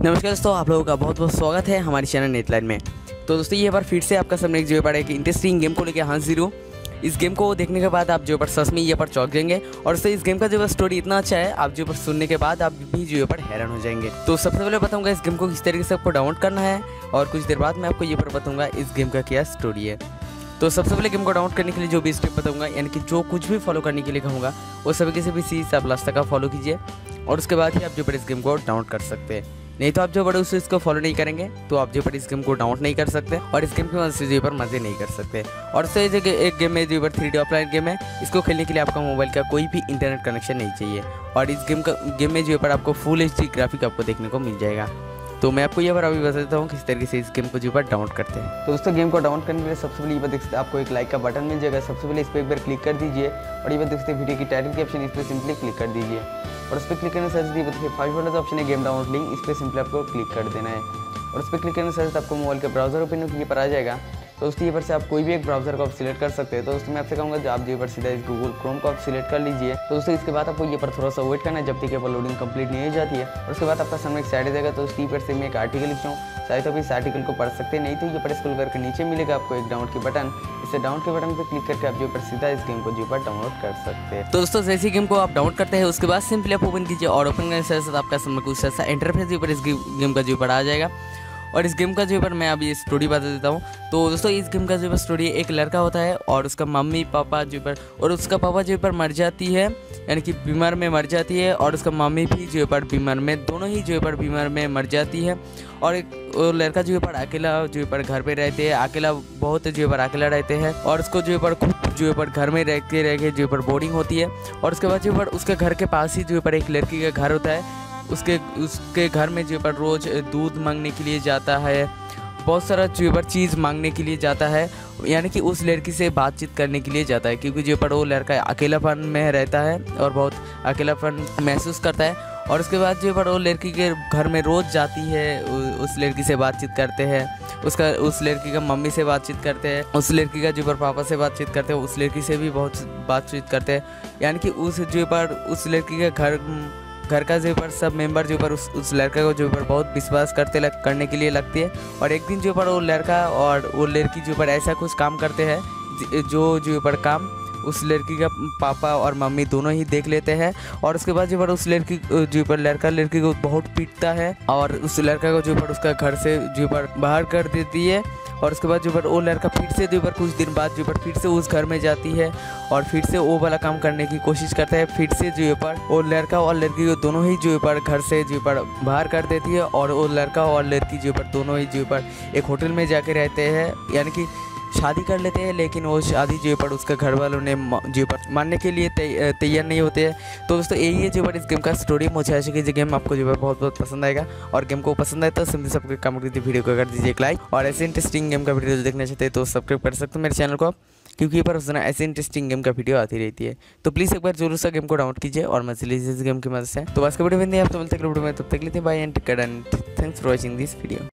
नमस्कार दोस्तों, आप लोगों का बहुत बहुत स्वागत है हमारे चैनल नेटलाइन में। तो दोस्तों ये बार फिर से आपका सामने एक जो है एक इंटरेस्टिंग गेम को लेकर हाजिर हूँ। इस गेम को देखने के बाद आप जो पर सच में ये पर चौंक जाएंगे और उससे इस गेम का जो स्टोरी इतना अच्छा है, आप जो पर सुनने के बाद आप भी जो पर हैरान हो जाएंगे। तो सबसे पहले बताऊंगा इस गेम को किस तरीके से आपको डाउनलोड करना है और कुछ देर बाद मैं आपको ये पर बताऊंगा इस गेम का क्या स्टोरी है। तो सबसे पहले गेम को डाउनलोड करने के लिए जो भी स्टेप बताऊंगा, यानी कि जो कुछ भी फॉलो करने के लिए कहूँगा वो सभी किसी भी चीज़ आप लास्ट तक आप फॉलो कीजिए और उसके बाद ही आप जो पर इस गेम को डाउनलोड कर सकते हैं। नहीं तो आप जो बड़े उससे इसको फॉलो नहीं करेंगे तो आप जो पर इस गेम को डाउनलोड नहीं कर सकते और इस गेम की मदद से जो पर मजे नहीं कर सकते। और से एक गेम है जो पर 3D ऑफलाइन गेम है, इसको खेलने के लिए आपका मोबाइल का कोई भी इंटरनेट कनेक्शन नहीं चाहिए और इस गेम में जो पर आपको फुल HD ग्राफिक आपको देखने को मिल जाएगा। तो मैं आपको ये बार अभी बता देता हूँ किस तरीके से इस गेम को जो पर डाउनलोड करते हैं। तो दोस्तों गेम को डाउनलोड करने के लिए सबसे पहले ये बात देख सकते हैं, आपको एक लाइक का बटन मिल जाएगा। सबसे पहले इस पर एक बार क्लिक कर दीजिए और ये बात देख सकते हैं वीडियो की टाइटल के ऑप्शन, इस पर सिंपली क्लिक कर दीजिए और उस पर क्लिक करने से देखिए फर्स्ट वाला जो ऑप्शन है गेम डाउनलोड लिंक, इस पर सिंपली आपको क्लिक कर देना है और उस पर क्लिक करने से आपको मोबाइल के ब्राउजर ओपन होकर पर आ जाएगा। तो दोस्तों ये पर से आप कोई भी एक ब्राउजर को आप सिलेक्ट कर सकते हैं। तो दोस्तों मैं आपसे कहूँगा जो आप जो पर सीधा इस गूगल क्रोम को आप सिलेक्ट कर लीजिए। तो दोस्तों इसके बाद आपको ये पर थोड़ा सा वेट करना है जब तक ये पर लोडिंग कंप्लीट नहीं हो जाती है और उसके बाद आपका सामने एक साइड देगा। तो उसकी पर से मैं एक आर्टिकल लिखता हूँ, चाहे तो भी इस आर्टिकल को पढ़ सकते हैं, नहीं तो ये पर स्क्रॉल करके नीचे मिलेगा आपको एक डाउनलोड की बटन। इसे डाउनलोड के बटन पर क्लिक करके आप जो पर सीधा इस गेम को जो पर डाउनलोड कर सकते हैं। तो दोस्तों जैसे गेम को आप डाउनलोड करते हैं उसके बाद सिंपली आप ओपन कीजिए और ओपन करने से आपका सामने कुछ ऐसा इंटरफेस जो पर इस गेम का जो पर आ जाएगा। और इस गेम का जो पर मैं अभी स्टोरी बता देता हूँ। तो दोस्तों इस गेम का जो पर स्टोरी एक लड़का होता है और उसका मम्मी पापा जो पर और उसका पापा जो पर मर जाती है, यानी कि बीमार में मर जाती है और उसका मम्मी भी जो पर बीमार में, दोनों ही जो पर बीमार में मर जाती है। और एक लड़का जो पर अकेला जो पर घर पे रहते हैं, अकेला बहुत जो पर अकेला रहते हैं और उसको जो पर खुद जो पर घर में रह के जो पर बोरिंग होती है। और उसके बाद जो पर उसके घर के पास ही जो पर एक लड़की का घर होता है, उसके घर में जो पर रोज़ दूध मांगने के लिए जाता है, बहुत सारा जो पर चीज़ मांगने के लिए जाता है, यानी कि उस लड़की से बातचीत करने के लिए जाता है क्योंकि जो पर वो लड़का अकेलापन में रहता है और बहुत अकेलापन महसूस करता है। और उसके बाद जो पर वो लड़की के घर में रोज़ जाती है, उस लड़की से बातचीत करते हैं, उस लड़की का मम्मी से बातचीत करते हैं, उस लड़की का जो पर पापा से बातचीत करते हैं, उस लड़की से भी बहुत बातचीत करते हैं, यानी कि उस लड़की के घर का जो पर सब मेंबर जो पर उस लड़का को जो पर बहुत विश्वास करने के लिए लगती है। और एक दिन जो पर वो लड़का और वो लड़की जो पर ऐसा कुछ काम करते हैं जो पर काम उस लड़की का पापा और मम्मी दोनों ही देख लेते हैं। और उसके बाद जो पर उस लड़की जो पर लड़की को बहुत पीटता है और उस लड़का को जो पर उसका घर से जो पर बाहर कर देती है। और उसके बाद जो पर वो लड़का फिर से जो पर कुछ दिन बाद जो पर फिर से उस घर में जाती है और फिर से वो वाला काम करने की कोशिश करता है। फिर से जो पर वो लड़का और लड़की को दोनों ही जो पर घर से जो पर बाहर कर देती है और वो लड़का और लड़की जो पर दोनों ही जो पर एक होटल में जाके रहते हैं, यानी कि शादी कर लेते हैं। लेकिन वो शादी जो पर उसके घर वालों ने जो पर मानने के लिए तैयार नहीं होते हैं। तो दोस्तों यही है जो पर इस गेम का स्टोरी। मुझे आशा कि गेम आपको जो है बहुत पसंद आएगा और गेम को पसंद आए तो सिंपली सबके कमेंट कीजिए, वीडियो को कर दीजिए एक लाइक और ऐसे इंटरेस्टिंग गेम का वीडियो देखना चाहते हैं तो सब्सक्राइब कर सकते हो मेरे चैनल को आप, क्योंकि ये पर रोजाना ऐसे इंटरेस्टिंग गेम का वीडियो आती रहती है। तो प्लीज़ एक बार जरूर सा गेम को डाउनलोड कीजिए और मजे लीजिए इस गेम की मदद से। तो बस का वीडियो में आप तो मिलते हैं वीडियो में, तब तक लेते हैं bye and thanks for watching this video.